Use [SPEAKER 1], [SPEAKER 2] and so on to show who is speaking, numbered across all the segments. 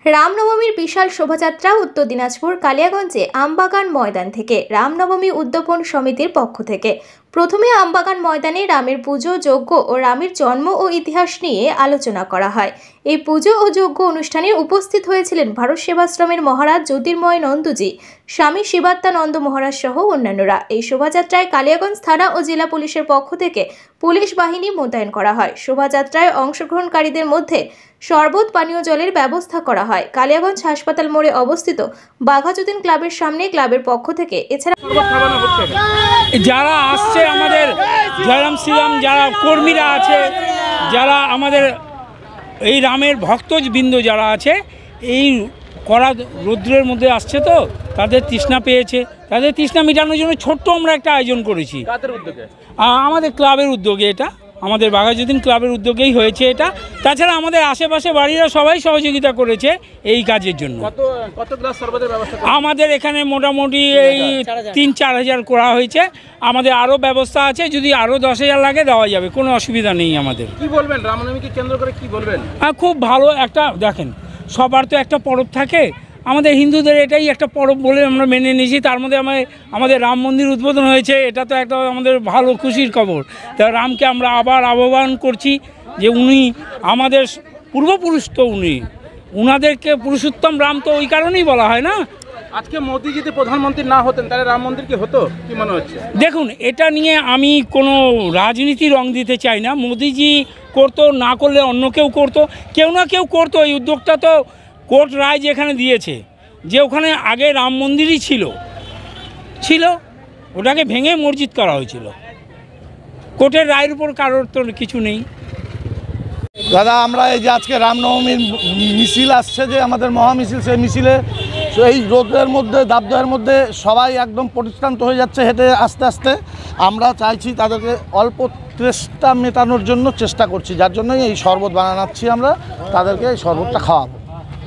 [SPEAKER 1] রামনবমীর বিশাল শোভাযাত্রা উত্তর দিনাজপুর কালিয়াগঞ্জে আমবাগান ময়দান থেকে রামনবমী উদ্যাপন সমিতির পক্ষ থেকে প্রথমে আমবাগান ময়দানে রামের পুজো যজ্ঞ ও রামের জন্ম ও ইতিহাস নিয়ে আলোচনা করা হয়। এই পুজো ও যজ্ঞ অনুষ্ঠানে উপস্থিত হয়েছিলেন ভারত সেবাশ্রমের মহারাজ জ্যোতির্ময় নন্দজি, স্বামী শিবাত্মানন্দ মহারাজ সহ অন্যান্যরা। এই শোভাযাত্রায় কালিয়াগঞ্জ থানা ও জেলা পুলিশের পক্ষ থেকে পুলিশ বাহিনী মোতায়েন করা হয়। শোভাযাত্রায় অংশগ্রহণকারীদের মধ্যে শরবত পানীয় জলের ব্যবস্থা করা হয়। কালিয়াগঞ্জ হাসপাতাল মোড়ে অবস্থিত বাঘাযতীন ক্লাবের সামনে ক্লাবের পক্ষ থেকে এছাড়া
[SPEAKER 2] যারা আসছে আমাদের জয়রাম শ্রীরাম যারা কর্মীরা আছে, যারা আমাদের এই রামের ভক্তবৃন্দ যারা আছে, এই কড়া রৌদ্রের মধ্যে আসছে, তো তাদের তৃষ্ণা পেয়েছে, তাদের তৃষ্ণা মেটানোর জন্য ছোট্ট আমরা একটা আয়োজন করেছি। আমাদের ক্লাবের উদ্যোগে, এটা আমাদের বাঘাযতীন ক্লাবের উদ্যোগেই হয়েছে এটা। তাছাড়া আমাদের আশেপাশে বাড়িরা সবাই সহযোগিতা করেছে এই কাজের জন্য। আমাদের এখানে মোটামুটি এই ৩-৪ হাজার করা হয়েছে। আমাদের আরও ব্যবস্থা আছে, যদি আরও 10,000 লাগে দেওয়া যাবে, কোনো অসুবিধা নেই আমাদের।
[SPEAKER 3] কি বলবেন রামনবমীকে কেন্দ্র করে, কি বলবেন?
[SPEAKER 2] খুব ভালো একটা, দেখেন সবার তো একটা পরব থাকে, আমাদের হিন্দুদের এটাই একটা পরব বলে আমরা মেনে নিয়েছি। তার মধ্যে আমাদের রাম মন্দির উদ্বোধন হয়েছে, এটা তো একটা আমাদের ভালো খুশির খবর। তা রামকে আমরা আবার আহ্বান করছি যে উনি আমাদের পূর্বপুরুষ, তো উনাদেরকে পুরুষোত্তম রাম তো ওই কারণেই বলা হয় না।
[SPEAKER 3] আজকে মোদি যদি প্রধানমন্ত্রী না হতেন তাহলে রাম মন্দির কি হতো, কি মনে হচ্ছে?
[SPEAKER 2] দেখুন, এটা নিয়ে আমি কোনো রাজনীতি রং দিতে চাই না। মোদিজি করতো, না করলে অন্য কেউ করতো, কেউ না কেউ করতো। এই উদ্যোগটা তো কোর্ট রায় যেখানে দিয়েছে যে ওখানে আগে রাম মন্দিরই ছিল, ওটাকে ভেঙে মসজিদ করা হয়েছিল। কোর্টের রায়ের উপর কারোর তো কিছু নেই।
[SPEAKER 4] দাদা, আমরা এই যে আজকে রামনবমীর মিছিল আসছে, যে আমাদের মহামিছিল, সেই মিছিলে এই রোদের মধ্যে, দাবদাহের মধ্যে সবাই একদম পরিশ্রান্ত হয়ে যাচ্ছে হেঁটে আস্তে আস্তে। আমরা চাইছি তাদেরকে অল্প তৃষ্ণা মেটানোর জন্য চেষ্টা করছি, যার জন্যই এই শরবত বানাচ্ছি। আমরা তাদেরকে এই শরবতটা খাওয়াবো।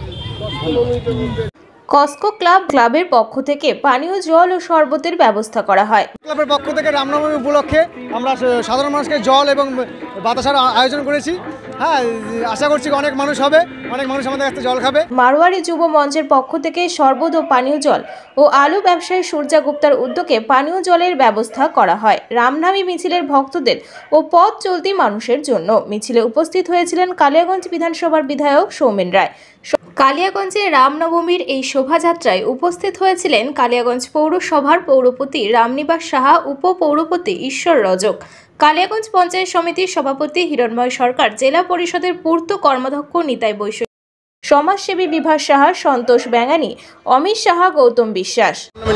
[SPEAKER 1] কস্কো ক্লাবের পক্ষ থেকে পানীয় জল ও শরবতের ব্যবস্থা করা হয়।
[SPEAKER 5] ক্লাবের পক্ষ থেকে রামনবমী উপলক্ষে আমরা সাধারণ মানুষকে জল এবং বাতাসার আয়োজন করেছি। হ্যাঁ, আশা করছি অনেক মানুষ হবে, অনেক মানুষ আমাদের কাছে জল খাবে।
[SPEAKER 1] মারোয়ারি যুব মঞ্চের পক্ষ থেকে শরবত ও পানীয় জল ও আলু ব্যবসায়ী সূর্যা গুপ্তার উদ্যোগে পানীয় জলের ব্যবস্থা করা হয় রামনামী মিছিলের ভক্তদের ও পথ চলতি মানুষের জন্য। মিছিলে উপস্থিত হয়েছিলেন কালিয়াগঞ্জ বিধানসভার বিধায়ক সৌমেন রায়। কালিয়াগঞ্জে রামনবমীর এই শোভাযাত্রায় উপস্থিত হয়েছিলেন কালিয়াগঞ্জ পৌরসভার পৌরপতি রামনিবাস সাহা, উপপৌরপতি ঈশ্বর রজক, কালিয়াগঞ্জ পঞ্চায়েত সমিতির সভাপতি হিরণময় সরকার, জেলা পরিষদের পূর্ত কর্মাধ্যক্ষ নিতাই বৈশ্য, সমাজসেবী বিভাস সাহা, সন্তোষ ব্যাঙানি, অমিত সাহা, গৌতম বিশ্বাস।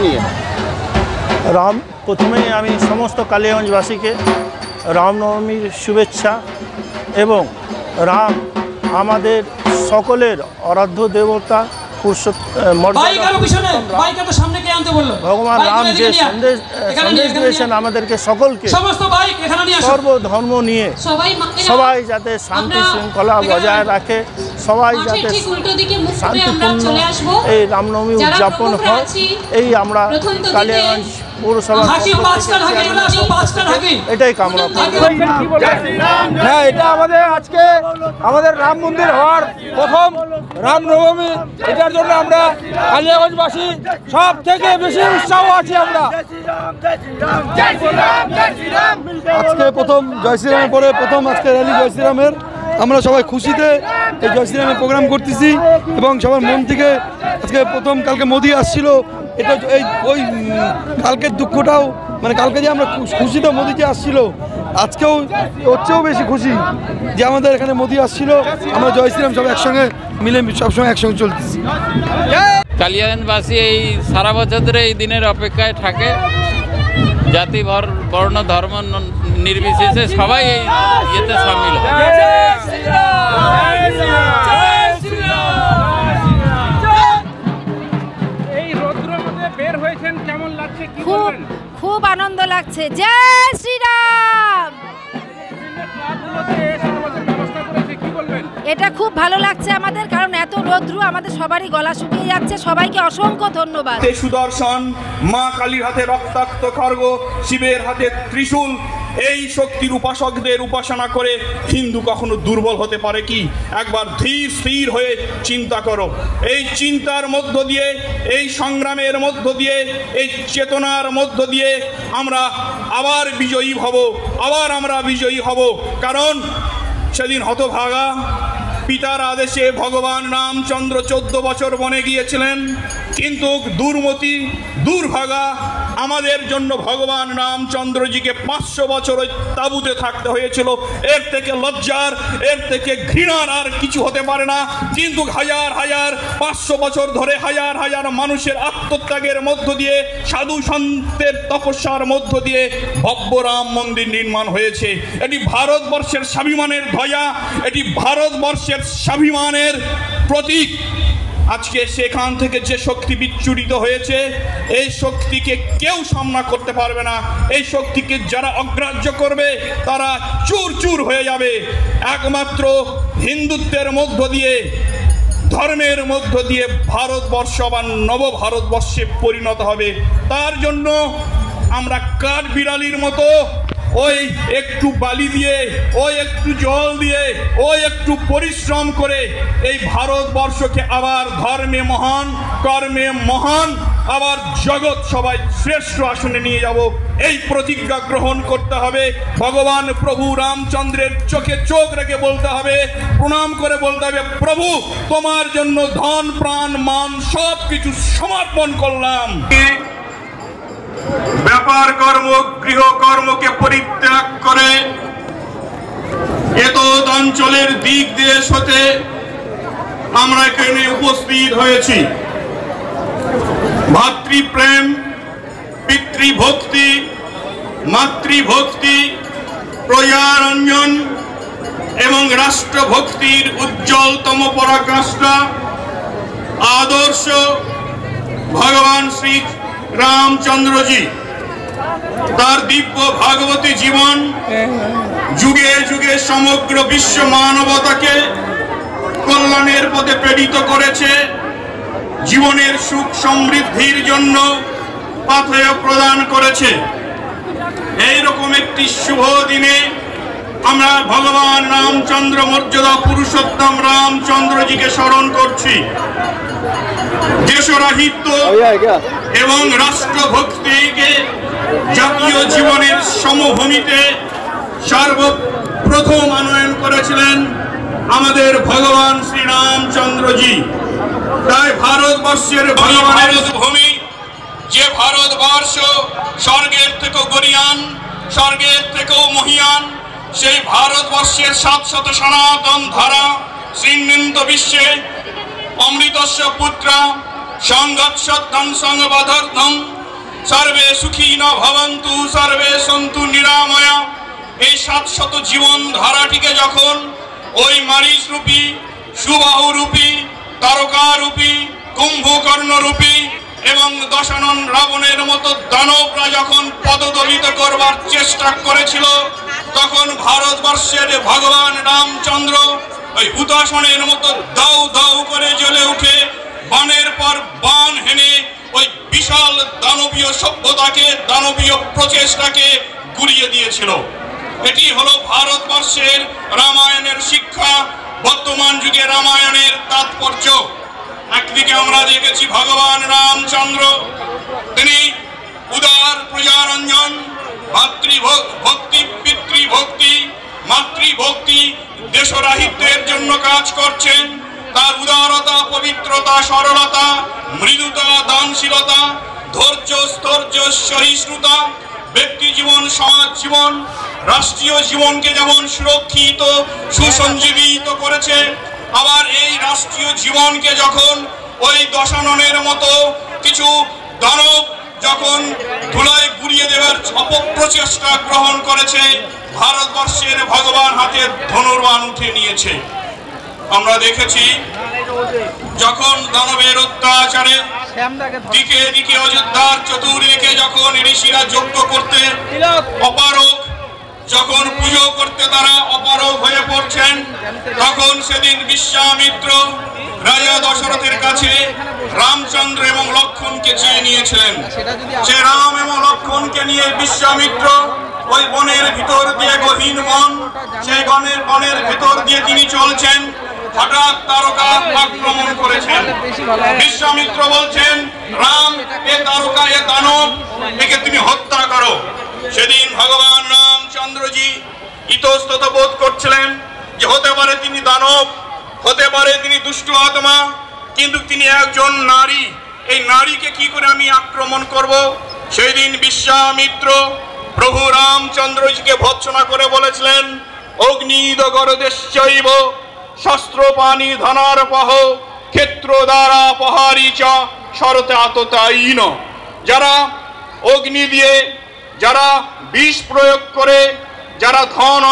[SPEAKER 6] প্রথমেই আমি সমস্ত কালিয়াগঞ্জবাসীকে রামনবমীর শুভেচ্ছা, এবং রাম আমাদের সকলের আরাধ্য দেবতা, ভগবান রাম যে সন্দেশ দিয়েছেন আমাদের সকলকে, সর্বধর্ম নিয়ে সবাই যাতে শান্তি শৃঙ্খলা বজায় রাখে, সবাই যাতে শান্তিপূর্ণ এই রামনবমী উদযাপন হয়, এই আমরা কালিয়াগঞ্জ পৌরসভা এটাই কামনা করি।
[SPEAKER 4] হ্যাঁ, এটা আজকে আমাদের রাম মন্দির হওয়ার প্রথম রামনবমী। এটার জন্য আমরা কালিয়াগঞ্জবাসী সব থেকে বেশি উৎসাহ আছি। আমরা আজকে প্রথম জয় শ্রীরামের পরে প্রথম আজকে র্যালি জয় শ্রীরামের। আমরা সবাই খুশিতে এই জয় শ্রীরামের প্রোগ্রাম করতেছি, এবং সবার মন থেকে আজকে প্রথম, কালকে মোদি আসছিল, এটা ওই কালকের দুঃখটাও, মানে কালকে যে আমরা খুশিতে মোদি যে আসছিল, আজকেও হচ্ছেও বেশি খুশি যে আমাদের এখানে মোদি আসছিল। আমরা জয় শ্রীরাম সব একসঙ্গে মিলে সবসময় একসঙ্গে চলতেছি।
[SPEAKER 7] কালিয়াগঞ্জবাসী এই সারা বছর ধরে এই দিনের অপেক্ষায় থাকে। জাতি বর্ণ ধর্ম নির্বিশেষে সবাই এই ইয়েতে সামিল হয়।
[SPEAKER 8] খুব আনন্দ লাগছে। জয় শ্রীরাম। এটা খুব ভালো লাগছে আমাদের, কারণ এত রৌদ্র আমাদের সবারই গলা শুকিয়ে যাচ্ছে। সবাইকে অসংখ্য ধন্যবাদ।
[SPEAKER 9] সুদর্শন, মা কালীর হাতে রক্তাক্ত খড়গ, শিবের হাতে ত্রিশূল, এই শক্তির উপাসকদের উপাসনা করে হিন্দু কখনো দুর্বল হতে পারে কি? একবার ধীর স্থির হয়ে চিন্তা করো। এই চিন্তার মধ্য দিয়ে, এই সংগ্রামের মধ্য দিয়ে, এই চেতনার মধ্য দিয়ে আমরা আবার বিজয়ী হব, আবার আমরা বিজয়ী হব। কারণ সেদিন হতভাগা পিতার আদেশে ভগবান রামচন্দ্র 14 বছর বনে গিয়েছিলেন, কিন্তু দুর্মতি দুর্ভাগা আমাদের জন্য ভগবান রামচন্দ্রজিকে 500 বছর ওই তাঁবুতে থাকতে হয়েছিল। এর থেকে লজ্জার, এর থেকে ঘৃণার আর কিছু হতে পারে না। কিন্তু হাজার হাজার 500 বছর ধরে হাজার হাজার মানুষের আত্মত্যাগের মধ্য দিয়ে, সাধু সন্তের তপস্যার মধ্য দিয়ে ভব্য রাম মন্দির নির্মাণ হয়েছে। এটি ভারতবর্ষের স্বাভিমানের ধ্বজা, এটি ভারতবর্ষের স্বাভিমানের প্রতীক। আজকে সেখান থেকে যে শক্তি বিচ্ছুরিত হয়েছে, এই শক্তিকে কেউ সামনা করতে পারবে না। এই শক্তিকে যারা অগ্রাহ্য করবে তারা চুর চুর হয়ে যাবে। একমাত্র হিন্দুত্বের মধ্য দিয়ে, ধর্মের মধ্য দিয়ে ভারতবর্ষ আবার নব ভারতবর্ষে পরিণত হবে। তার জন্য আমরা কাঠ বিড়ালির মতো ওই একটু বালি দিয়ে, ওই একটু জল দিয়ে, ওই একটু পরিশ্রম করে এই ভারতবর্ষকে আবার ধর্মে মহান, কর্মে মহান, আবার জগৎ সবাই শ্রেষ্ঠ আসনে নিয়ে যাব। এই প্রতিজ্ঞা গ্রহণ করতে হবে। ভগবান প্রভু রামচন্দ্রের চোখে চোখ রেখে বলতে হবে, প্রণাম করে বলতে হবে, প্রভু তোমার জন্য ধন প্রাণ মান সব কিছু সমর্পণ করলাম। ব্যাপার কর্ম গৃহকর্মকে পরিত্যাগ করে এত অঞ্চলের দিক দেশ হতে আমরা এখানে উপস্থিত হয়েছি। ভাতৃপ্রেম, পিতৃভক্তি, মাতৃভক্তি, প্রজারঞ্জন এবং রাষ্ট্রভক্তির উজ্জ্বলতম পরাকাষ্ঠা আদর্শ ভগবান শ্রী রামচন্দ্রজি। তার দিব্য ভাগবতী জীবন যুগে যুগে সমগ্র বিশ্ব মানবতাকে কল্যাণের পথে প্রেরিত করেছে, জীবনের সুখ সমৃদ্ধির জন্য পাথেয় প্রদান করেছে। এইরকম একটি শুভ দিনে আমরা ভগবান রামচন্দ্র মর্যাদা পুরুষোত্তম রামচন্দ্রজিকে স্মরণ করছি। দেশরাহিত্য এবং রাষ্ট্রভক্তিকে জাতীয় জীবনের সমভূমিতে সর্বপ্রথম আনয়ন করেছিলেন আমাদের ভগবান শ্রী রামচন্দ্রজি। তাই ভারতবর্ষের ভগবানের ভূমি, যে ভারতবর্ষ স্বর্গের থেকেও গরিয়ান, স্বর্গের থেকেও মহিয়ান, সেই ভারতবর্ষের 700 সনাতন ধারা শ্রীনন্দ বিশ্বে অমৃতস্য পুত্রা সংঘর্ষধ্বং সংবধর্ধং সর্বে সুখী ন ভবন্তু সর্বে সন্তু নিরাময়া। এই 700 জীবন ধারাটিকে যখন ওই মারিচ রূপী, সুবাহু রূপী, তারকা রূপী, কুম্ভকর্ণ রূপী এবং দশানন রাবণের মতো দানবরা যখন পদদলিত করবার চেষ্টা করেছিল, তখন ভারতবর্ষের ভগবান রামচন্দ্র ওই হুতাসনের মতো দাউ দাউ করে জ্বলে উঠে বানের পর বান হেনে ওই বিশাল দানবীয় সভ্যতাকে, দানবীয় প্রচেষ্টাকে গুড়িয়ে দিয়েছিল। এটি হলো ভারতবর্ষের রামায়ণের শিক্ষা, বর্তমান যুগে রামায়ণের তাৎপর্য। একদিকে আমরা দেখেছি ভগবান রামচন্দ্র, তিনি উদার প্রজারঞ্জন, ভাতৃভক্তি, পিতৃভক্তি, মাতৃভক্তি, দেশরাহিত্যের জন্য কাজ করছেন। তার উদারতা, পবিত্রতা, সরলতা, মৃদুতা, দানশীলতা, ধৈর্য, স্থৈর্য, সহিষ্ণুতা ব্যক্তি জীবন, সমাজ জীবন, রাষ্ট্রীয় জীবনকে যেমন সুরক্ষিত, সুসঞ্জীবিত করেছে, আবার এই রাষ্ট্রীয় জীবনকে যখন ওই দশাননের মতো কিছু দানব যখন ধুলায় গুড়িয়ে দেওয়ার অপপ্রচেষ্টা গ্রহণ করেছে, ভারতবর্ষের ভগবান হাতে ধনুর্বাণ উঠে নিয়েছে। আমরা দেখেছি যখন দানবের অত্যাচারে দিকে দিকে অযোধ্যার চতুর্দিকে যখন ঋষিরা যজ্ঞ করতে অপারগ, যখন পুজো করতে তারা অপারগ হয়ে পড়ছেন, তখন সেদিন বিশ্বামিত্র রাজা দশরথের কাছে রামচন্দ্র এবং লক্ষ্মণকে চেয়ে নিয়েছিলেন। সে রাম এবং লক্ষ্মণকে নিয়ে বিশ্বামিত্র ওই বনের ভিতর দিয়ে গহীন বন, সেই বনের ভিতর দিয়ে তিনি চলছেন, হঠাৎ তারকা আক্রমণ করেছেন। বিশ্বামিত্র বলছেন, রাম এ তারকা এ দানব, একে তুমি হত্যা করো। সেদিন ভগবান রামচন্দ্রজি ইতস্তত বোধ করছিলেন যে হতে পারে তিনি দানব, হতে পারে তিনি দুষ্ট আত্মা, কিন্তু তিনি একজন নারী, এই নারীকে কি করে আমি আক্রমণ করব? সেই দিন বিশ্বামিত্র প্রভু রামচন্দ্রজিকে ভৎসনা করে বলেছিলেন, অগ্নিদগরদেশৈব শস্ত্রপানি ধনারপহ ক্ষেত্র দ্বারা পহারি চ শরতে আততায়ীন। যারা অগ্নি দিয়ে, যারা বিষ প্রয়োগ করে, যারা ধন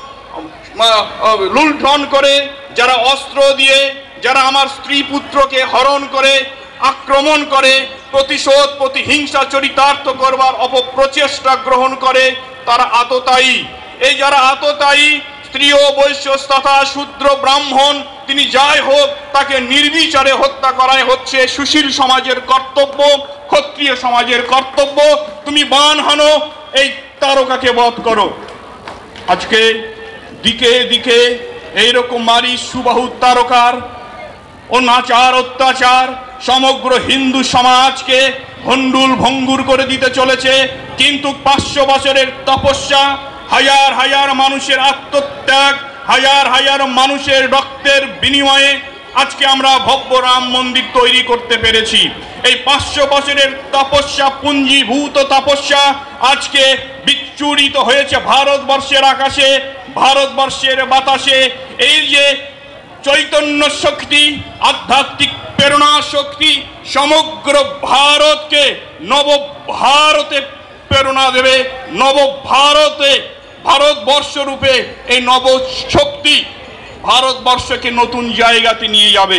[SPEAKER 9] লুণ্ঠন করে, যারা অস্ত্র দিয়ে, যারা আমার স্ত্রী পুত্রকে হরণ করে, আক্রমণ করে, প্রতিশোধ প্রতিহিংসা চরিতার্থ করবার অপপ্রচেষ্টা গ্রহণ করে, তারা আততায়ী। এই যারা আততায়ী, স্ত্রী ও বৈশ্য তথা শূদ্র ব্রাহ্মণ, তিনি যাই হোক তাকে নির্বিচারে হত্যা করাই হচ্ছে সুশীল সমাজের কর্তব্য, ক্ষত্রিয় সমাজের কর্তব্য। তুমি বাণ হানো, এই তারকাকে বধ করো। আজকে দিকে দিকে এইরকম মারি সুবাহু তারকার অনাচার অত্যাচার সমগ্র হিন্দু সমাজকে ভণ্ডুল ভঙ্গুর করে দিতে চলেছে। কিন্তু 500 বছরের তপস্যা, হাজার হাজার মানুষের আত্মত্যাগ, হাজার হাজার মানুষের রক্তের বিনিময়ে আজকে আমরা ভব্য রাম মন্দির তৈরি করতে পেরেছি। এই 500 বছরের তপস্যা, পুঞ্জীভূত তপস্যা আজকে বিচ্ছুরিত হয়েছে ভারতবর্ষের আকাশে, ভারতবর্ষের বাতাসে। এই যে চৈতন্য শক্তি, আধ্যাত্মিক প্রেরণা শক্তি সমগ্র ভারতকে নব ভারতে প্রেরণা দেবে, নব ভারতে ভারতবর্ষ রূপে এই নব শক্তি ভারতবর্ষকে নতুন জায়গাতে নিয়ে যাবে।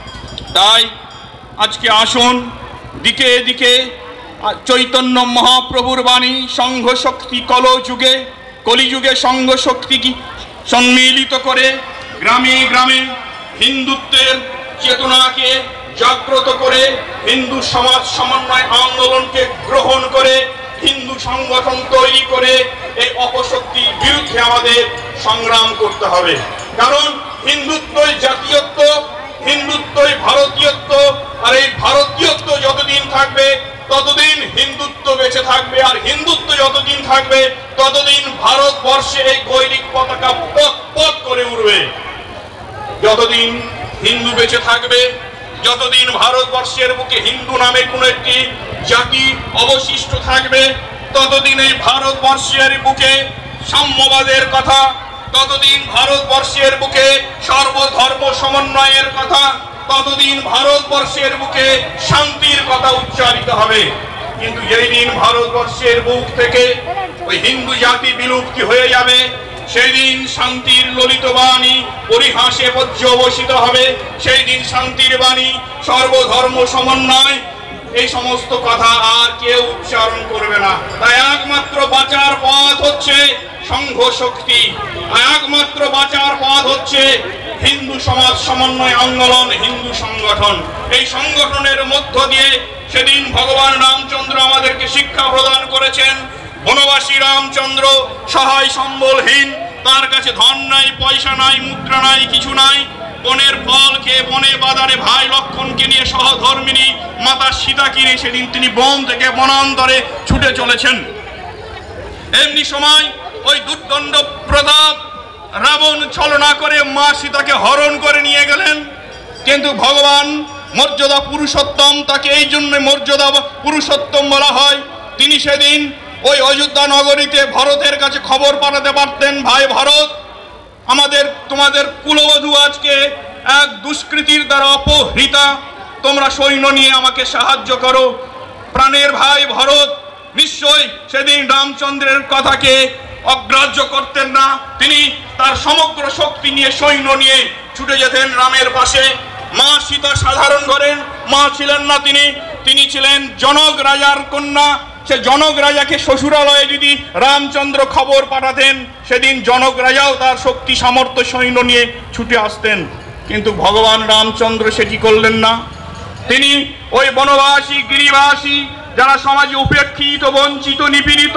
[SPEAKER 9] তাই আজকে আসুন দিকে দিকে চৈতন্য মহাপ্রভুর বাণী, সংঘ শক্তি কলযুগে, কলিযুগে সংঘ শক্তি সম্মিলিত করে গ্রামে গ্রামে হিন্দুত্বের চেতনাকে জাগ্রত করে, হিন্দু সমাজ সমন্বয় আন্দোলনকে গ্রহণ করে, হিন্দু সংগঠন তৈরি করে এই অপশক্তির বিরুদ্ধে আমাদের সংগ্রাম করতে হবে। কারণ হিন্দুত্বই জাতীয়ত্ব, হিন্দুত্বই ভারতীয়ত্ব, আর এই ভারতীয়ত্ব যতদিন থাকবে ততদিন হিন্দুত্ব বেঁচে থাকবে, আর হিন্দুত্ব যতদিন থাকবে ততদিন ভারতবর্ষে এই গৈরিক পতাকা পথ পথ করে উঠবে। যতদিন হিন্দু বেঁচে থাকবে, যতদিন ভারতবর্ষের বুকে হিন্দু নামে কোন একটি জাতি অবশিষ্ট থাকবে, ততদিন এই ভারতবর্ষের বুকে সাম্যবাদের কথা, ততদিন ভারতবর্ষের বুকে সর্বধর্ম সমন্বয়ের কথা, ততদিন ভারতবর্ষের বুকে শান্তির কথা উচ্চারিত হবে। কিন্তু যেই দিন ভারতবর্ষের বুক থেকে ওই হিন্দু জাতি বিলুপ্তি হয়ে যাবে, সেই দিন শান্তির ললিত বাণী পরিহাসে পর্যবসিত হবে। সেই দিন শান্তির বাণী, সর্বধর্ম সমন্বয়, এই সমস্ত কথা আর কেউ উচ্চারণ করবে না। তাই একমাত্র বাঁচার পথ হচ্ছে সংঘ শক্তি, একমাত্র বাঁচার পথ হচ্ছে হিন্দু সমাজ সমন্বয় আন্দোলন, হিন্দু সংগঠন। এই সংগঠনের মধ্য দিয়ে সেদিন ভগবান রামচন্দ্র আমাদেরকে শিক্ষা প্রদান করেছেন। বনবাসী রামচন্দ্র সহায় সম্বলহীন, তার কাছে ধন নাই, পয়সা নাই, মুদ্রা নাই, কিছু নাই। বনের ফল খেয়ে বনে বাজারে ভাই লক্ষণকে নিয়ে সহধর্মিনী মাতা সীতাকে নিয়ে সেদিন তিনি বন থেকে বনান্তরে ছুটে চলেছেন। এমনি সময় ওই দুর্দণ্ড প্রতাপ রাবণ ছলনা করে মা সীতাকে হরণ করে নিয়ে গেলেন। কিন্তু ভগবান মর্যাদা পুরুষোত্তম, তাকে এই জন্য মর্যাদা পুরুষোত্তম বলা হয়। তিনি সেদিন ওই অযোধ্যা নগরীতে ভরতের কাছে খবর পাঠাতে পারতেন, ভাই ভরত, তোমাদের কুলবধূ আজকে এক দুষ্কৃতির দ্বারা অপহৃতা, তোমরা সৈন্য নিয়ে আমাকে সাহায্য করো। প্রাণের ভাই ভরত নিশ্চয় সেদিন রামচন্দ্রের কথাকে অগ্রাহ্য করতেন না। তিনি তার সমগ্র শক্তি নিয়ে সৈন্য নিয়ে ছুটে যেতেন রামের পাশে। মা সীতা সাধারণ ঘরের মা ছিলেন না, তিনি ছিলেন জনক রাজার কন্যা। সে জনক রাজাকে শ্বশুরালয়ে যদি রামচন্দ্র খবর পাঠাতেন, সেদিন জনক রাজাও তার শক্তি সামর্থ্য সৈন্য নিয়ে ছুটে আসতেন। কিন্তু ভগবান রামচন্দ্র সেটি করলেন না। তিনি ওই বনবাসী, গিরিবাসী, যারা সমাজে উপেক্ষিত, বঞ্চিত, নিপীড়িত,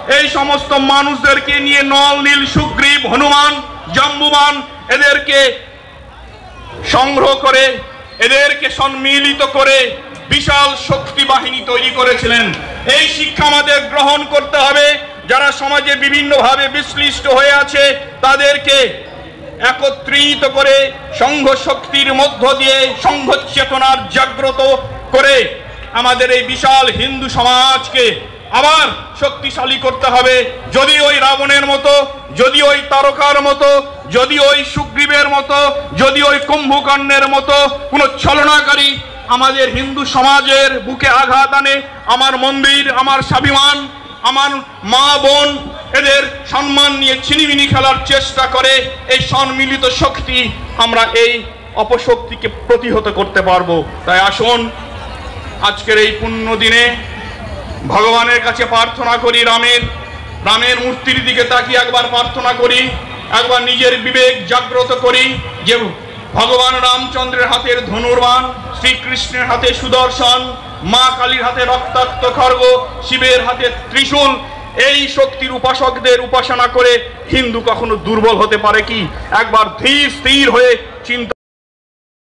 [SPEAKER 9] এই সমস্ত মানুষদেরকে নিয়ে নল নীল সুগ্রীব হনুমান জাম্বুবান এদেরকে সংগ্রহ করে এদেরকে সম্মিলিত করে বিশাল শক্তি বাহিনী তৈরি করেছিলেন। এই শিক্ষা আমাদের গ্রহণ করতে হবে। যারা সমাজে বিভিন্নভাবে বিশ্লিষ্ট হয়ে আছে তাদেরকে একত্রিত করে সংঘ শক্তির মধ্য দিয়ে সংঘ চেতনার জাগ্রত করে আমাদের এই বিশাল হিন্দু সমাজকে আবার শক্তিশালী করতে হবে। যদি ওই রাবণের মতো, যদি ওই তারকার মতো, যদি ওই সুগ্রীবের মতো, যদি ওই কুম্ভকর্ণের মতো কোনো ছলনাকারী আমাদের হিন্দু সমাজের বুকে আঘাত আনে, আমার মন্দির, আমার স্বাভিমান, আমার মা বোন এদের সম্মান নিয়ে ছিনিমিনি খেলার চেষ্টা করে, এই সম্মিলিত শক্তি আমরা এই অপশক্তিকে প্রতিহত করতে পারবো। তাই আসুন আজকের এই পুণ্য দিনে ভগবানের কাছে প্রার্থনা করি, রামের মূর্তির দিকে তাকিয়ে একবার প্রার্থনা করি, একবার নিজের বিবেক জাগ্রত করি যে ভগবান রামচন্দ্রের হাতের ধনুর্বাণ, শ্রীকৃষ্ণের হাতে সুদর্শন, মা কালীর হাতে রক্তাক্ত খড়গ, শিবের হাতে ত্রিশূল, এই শক্তির উপাসকদের উপাসনা করে হিন্দু কখনো দুর্বল হতে পারে কি? একবার ধীর স্থির হয়ে চিন্তা